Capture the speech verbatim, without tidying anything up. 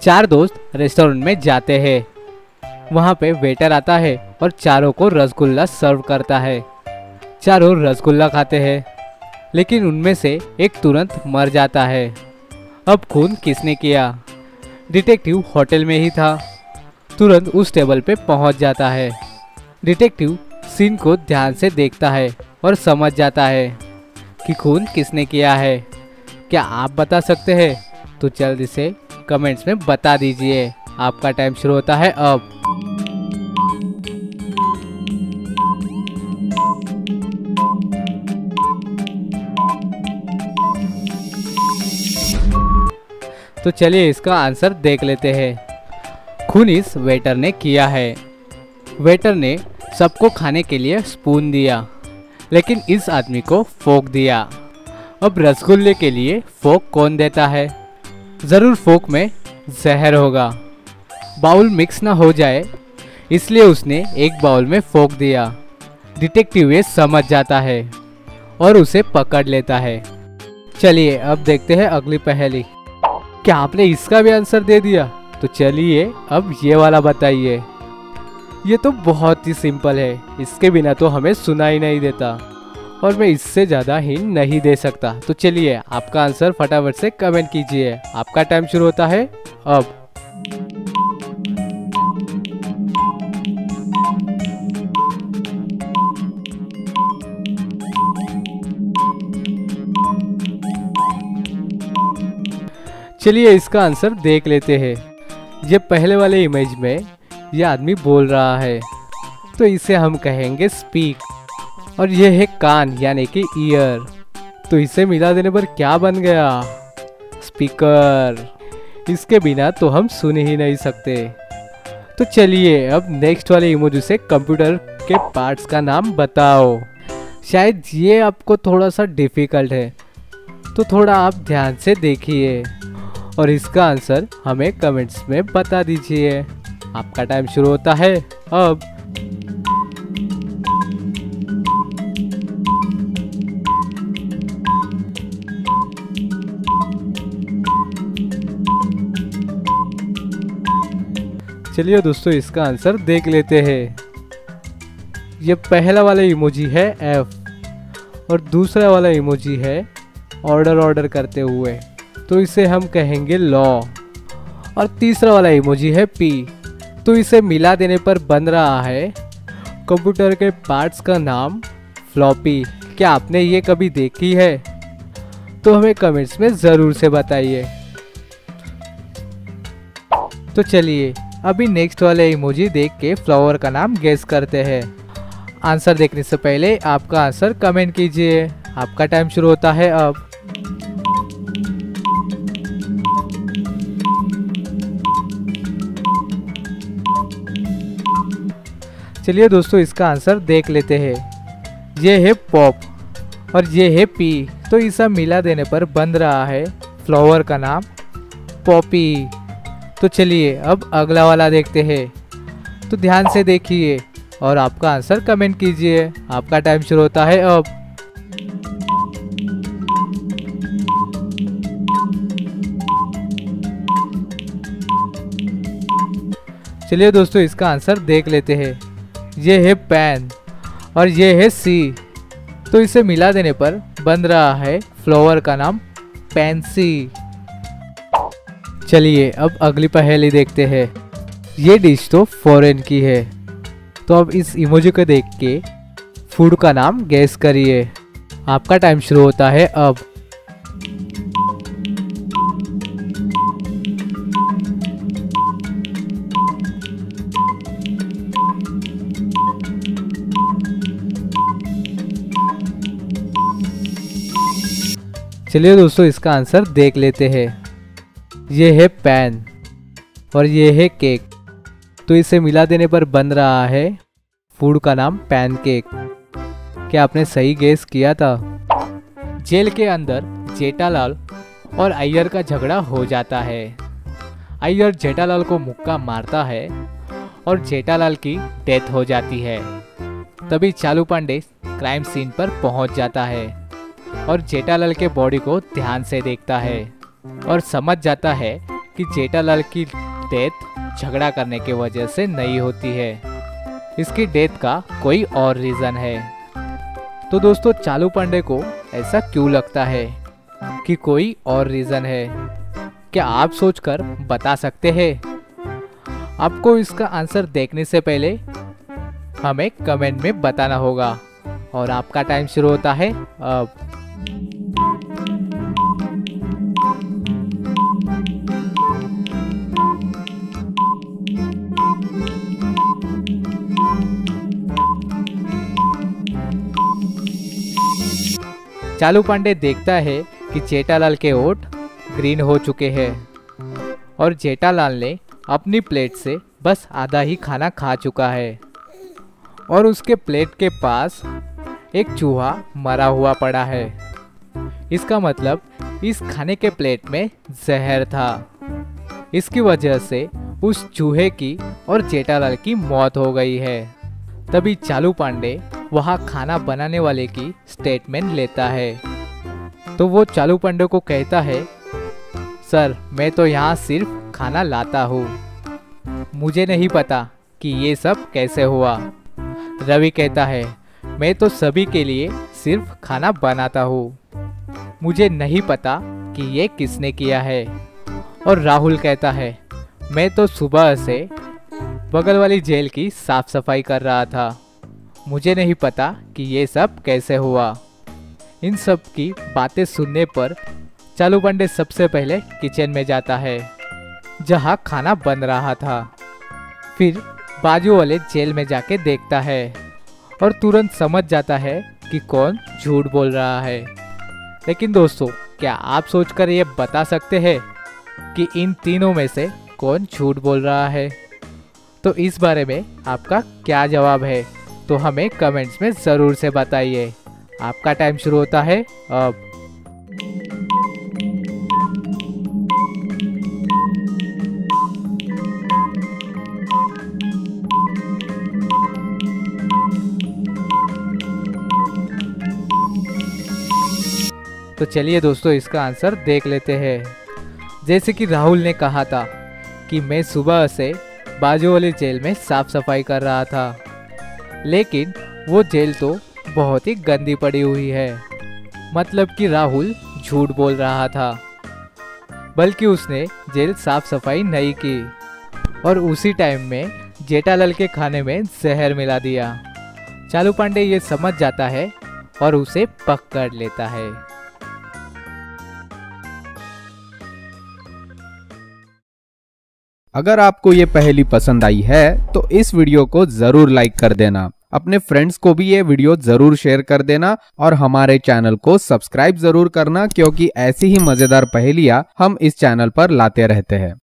चार दोस्त रेस्टोरेंट में जाते हैं। वहाँ पे वेटर आता है और चारों को रसगुल्ला सर्व करता है। चारों रसगुल्ला खाते हैं, लेकिन उनमें से एक तुरंत मर जाता है। अब खून किसने किया? डिटेक्टिव होटल में ही था, तुरंत उस टेबल पे पहुँच जाता है। डिटेक्टिव सीन को ध्यान से देखता है और समझ जाता है कि खून किसने किया है। क्या आप बता सकते हैं? तो जल्दी से कमेंट्स में बता दीजिए। आपका टाइम शुरू होता है अब। तो चलिए इसका आंसर देख लेते हैं। खून इस वेटर ने किया है। वेटर ने सबको खाने के लिए स्पून दिया, लेकिन इस आदमी को फोक दिया। अब रसगुल्ले के लिए फोक कौन देता है? ज़रूर फोक में जहर होगा। बाउल मिक्स ना हो जाए इसलिए उसने एक बाउल में फोक दिया। डिटेक्टिव ये समझ जाता है और उसे पकड़ लेता है। चलिए अब देखते हैं अगली पहेली। क्या आपने इसका भी आंसर दे दिया? तो चलिए अब ये वाला बताइए। ये तो बहुत ही सिंपल है, इसके बिना तो हमें सुना ही नहीं देता और मैं इससे ज़्यादा हिंट नहीं दे सकता। तो चलिए आपका आंसर फटाफट से कमेंट कीजिए। आपका टाइम शुरू होता है अब। चलिए इसका आंसर देख लेते हैं। ये पहले वाले इमेज में ये आदमी बोल रहा है, तो इसे हम कहेंगे स्पीक। और ये है कान यानी कि ईयर, तो इसे मिला देने पर क्या बन गया? स्पीकर। इसके बिना तो हम सुन ही नहीं सकते। तो चलिए अब नेक्स्ट वाले इमोजी से कंप्यूटर के पार्ट्स का नाम बताओ। शायद ये आपको थोड़ा सा डिफिकल्ट है, तो थोड़ा आप ध्यान से देखिए और इसका आंसर हमें कमेंट्स में बता दीजिए। आपका टाइम शुरू होता है अब। चलिए दोस्तों इसका आंसर देख लेते हैं। ये पहला वाला इमोजी है एफ और दूसरा वाला इमोजी है ऑर्डर ऑर्डर करते हुए, तो इसे हम कहेंगे लॉ। और तीसरा वाला इमोजी है पी, तो इसे मिला देने पर बन रहा है कंप्यूटर के पार्ट्स का नाम फ्लॉपी। क्या आपने ये कभी देखी है? तो हमें कमेंट्स में ज़रूर से बताइए। तो चलिए अभी नेक्स्ट वाले इमोजी देख के फ्लावर का नाम गेस करते हैं। आंसर देखने से पहले आपका आंसर कमेंट कीजिए। आपका टाइम शुरू होता है अब। चलिए दोस्तों इसका आंसर देख लेते हैं। ये है पॉप और ये है पी, तो इसे मिला देने पर बन रहा है फ्लावर का नाम पॉपी। तो चलिए अब अगला वाला देखते हैं। तो ध्यान से देखिए और आपका आंसर कमेंट कीजिए। आपका टाइम शुरू होता है अब। चलिए दोस्तों इसका आंसर देख लेते हैं। ये है पेन और ये है सी, तो इसे मिला देने पर बन रहा है फ्लावर का नाम पेंसी। चलिए अब अगली पहेली देखते हैं। ये डिश तो फॉरेन की है, तो अब इस इमोजी को देख के फूड का नाम गेस करिए। आपका टाइम शुरू होता है अब। चलिए दोस्तों इसका आंसर देख लेते हैं। ये है पैन और ये है केक, तो इसे मिला देने पर बन रहा है फूड का नाम पैनकेक। क्या आपने सही गेस किया था? जेल के अंदर जेठालाल और अय्यर का झगड़ा हो जाता है। अय्यर जेठालाल को मुक्का मारता है और जेठालाल की डेथ हो जाती है। तभी चालू पांडे क्राइम सीन पर पहुंच जाता है और जेठालाल के बॉडी को ध्यान से देखता है और समझ जाता है कि जेठालाल की डेथ झगड़ा करने की वजह से नहीं होती है, इसकी डेथ का कोई और रीज़न है। तो दोस्तों चालू पांडे को ऐसा क्यों लगता है कि कोई और रीज़न है? क्या आप सोचकर बता सकते हैं? आपको इसका आंसर देखने से पहले हमें कमेंट में बताना होगा और आपका टाइम शुरू होता है अब। चालू पांडे देखता है कि जेठालाल के ओठ ग्रीन हो चुके हैं और जेठालाल ने अपनी प्लेट से बस आधा ही खाना खा चुका है और उसके प्लेट के पास एक चूहा मरा हुआ पड़ा है। इसका मतलब इस खाने के प्लेट में जहर था। इसकी वजह से उस चूहे की और जेठालाल की मौत हो गई है। तभी चालू पांडे वहाँ खाना बनाने वाले की स्टेटमेंट लेता है। तो वो चालू पांडे को कहता है, सर मैं तो यहाँ सिर्फ खाना लाता हूँ, मुझे नहीं पता कि ये सब कैसे हुआ। रवि कहता है, मैं तो सभी के लिए सिर्फ खाना बनाता हूँ, मुझे नहीं पता कि ये किसने किया है। और राहुल कहता है, मैं तो सुबह से बगल वाली जेल की साफ सफाई कर रहा था, मुझे नहीं पता कि ये सब कैसे हुआ। इन सब की बातें सुनने पर चालू पांडे सबसे पहले किचन में जाता है जहाँ खाना बन रहा था। फिर बाजू वाले जेल में जाके देखता है और तुरंत समझ जाता है कि कौन झूठ बोल रहा है। लेकिन दोस्तों क्या आप सोचकर ये बता सकते हैं कि इन तीनों में से कौन झूठ बोल रहा है? तो इस बारे में आपका क्या जवाब है तो हमें कमेंट्स में ज़रूर से बताइए। आपका टाइम शुरू होता है अब। तो चलिए दोस्तों इसका आंसर देख लेते हैं। जैसे कि राहुल ने कहा था कि मैं सुबह से बाजू वाली जेल में साफ सफाई कर रहा था, लेकिन वो जेल तो बहुत ही गंदी पड़ी हुई है। मतलब कि राहुल झूठ बोल रहा था, बल्कि उसने जेल साफ सफाई नहीं की और उसी टाइम में जेठालाल के खाने में जहर मिला दिया। चालू पांडे ये समझ जाता है और उसे पकड़ लेता है। अगर आपको ये पहेली पसंद आई है तो इस वीडियो को जरूर लाइक कर देना, अपने फ्रेंड्स को भी ये वीडियो जरूर शेयर कर देना और हमारे चैनल को सब्सक्राइब जरूर करना, क्योंकि ऐसी ही मजेदार पहेलियां हम इस चैनल पर लाते रहते हैं।